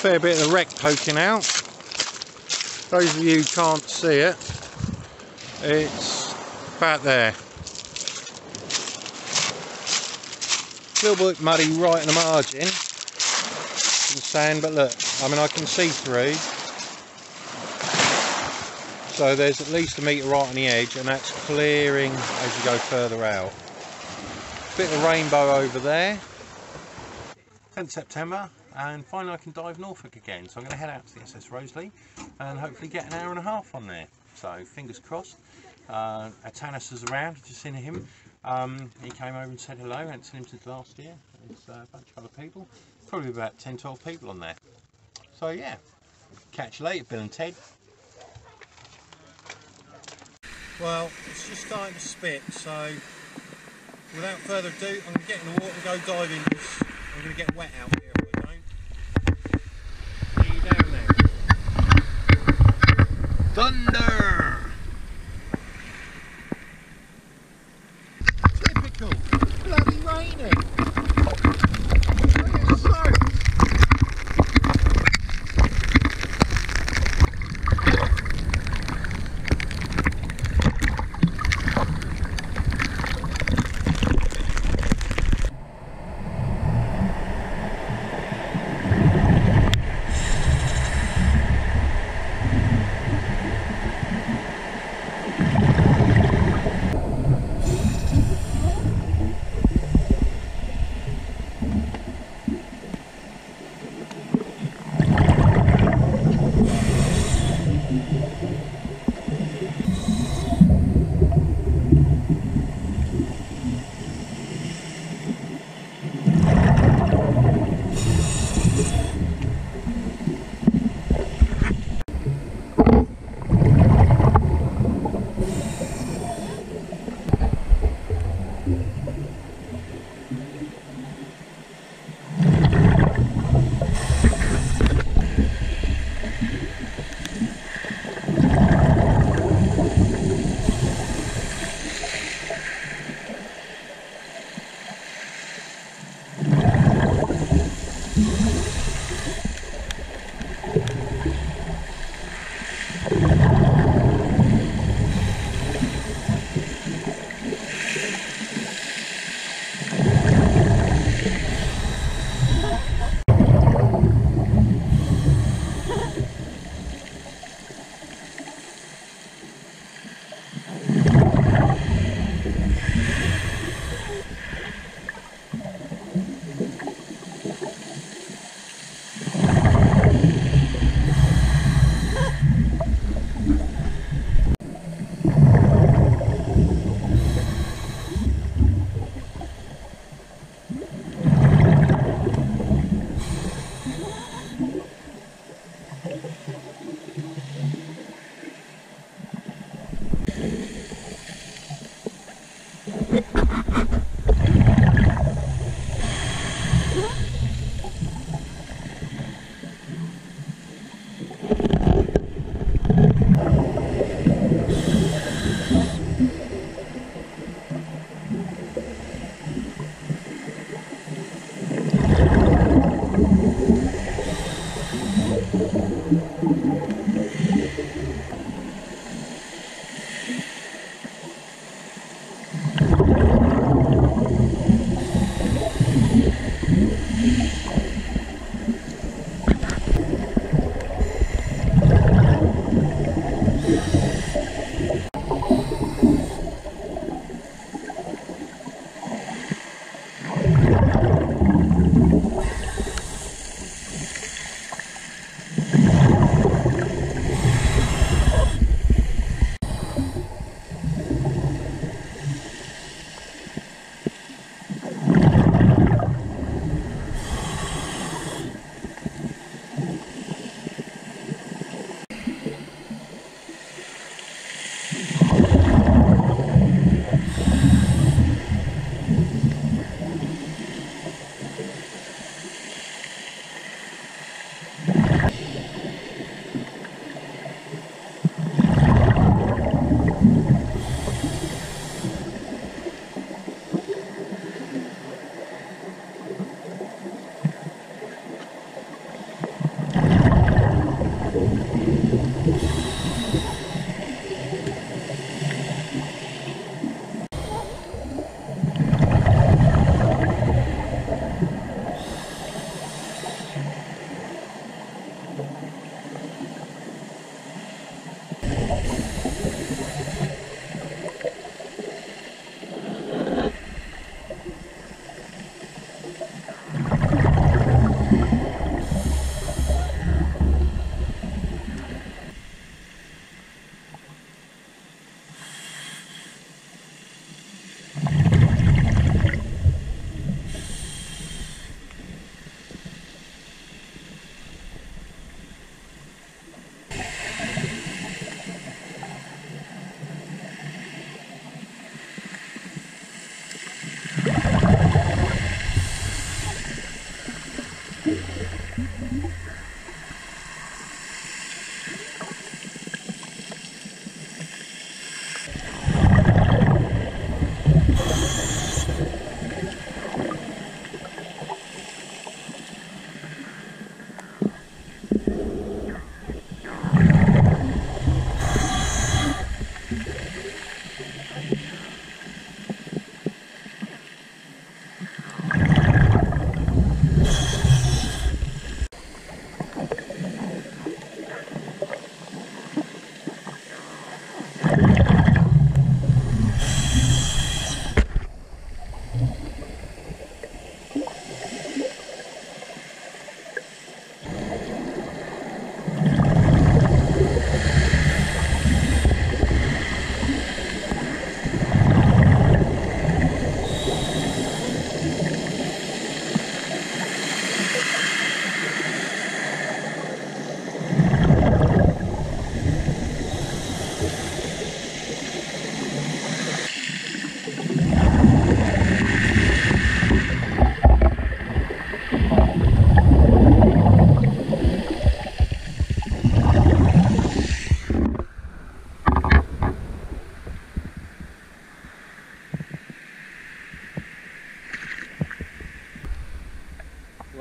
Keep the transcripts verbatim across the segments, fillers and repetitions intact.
fair bit of the wreck poking out. Those of you who can't see it, it's about there. A little bit muddy right in the margin, in sand, but look, I mean I can see through. So there's at least a metre right on the edge, and that's clearing as you go further out. Bit of rainbow over there. tenth September, and finally I can dive Norfolk again. So I'm going to head out to the S S Rosalie and hopefully get an hour and a half on there. So fingers crossed. Uh, Atanas is around, just seen him. Um, he came over and said hello. I hadn't seen him since last year. There's uh, a bunch of other people. Probably about ten twelve people on there. So yeah, catch you later, Bill and Ted. Well, it's just starting to spit, so without further ado, I'm going to get in the water and go diving. I'm going to get wet out here if I don't. See you down there. Thunder! Typical. Bloody raining. Look at the soap.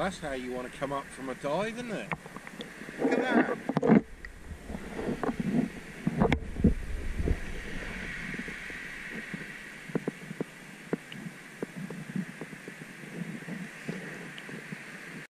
that's how you want to come up from a dive, isn't it?